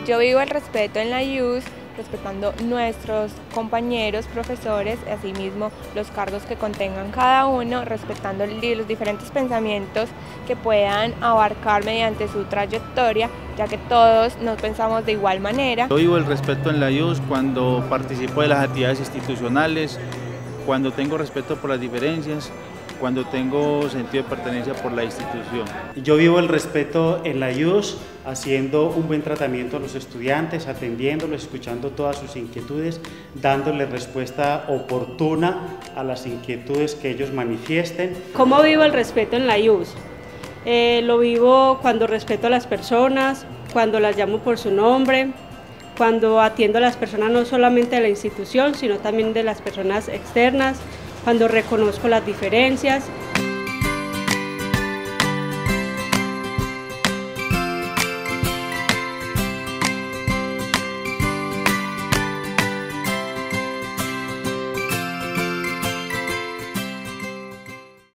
Yo vivo el respeto en la IUS, respetando nuestros compañeros, profesores, y asimismo los cargos que contengan cada uno, respetando los diferentes pensamientos que puedan abarcar mediante su trayectoria, ya que todos no pensamos de igual manera. Yo vivo el respeto en la IUS cuando participo de las actividades institucionales, cuando tengo respeto por las diferencias, cuando tengo sentido de pertenencia por la institución. Yo vivo el respeto en la IUS haciendo un buen tratamiento a los estudiantes, atendiéndolos, escuchando todas sus inquietudes, dándoles respuesta oportuna a las inquietudes que ellos manifiesten. ¿Cómo vivo el respeto en la IUS? Lo vivo cuando respeto a las personas, cuando las llamo por su nombre, cuando atiendo a las personas no solamente de la institución, sino también de las personas externas, cuando reconozco las diferencias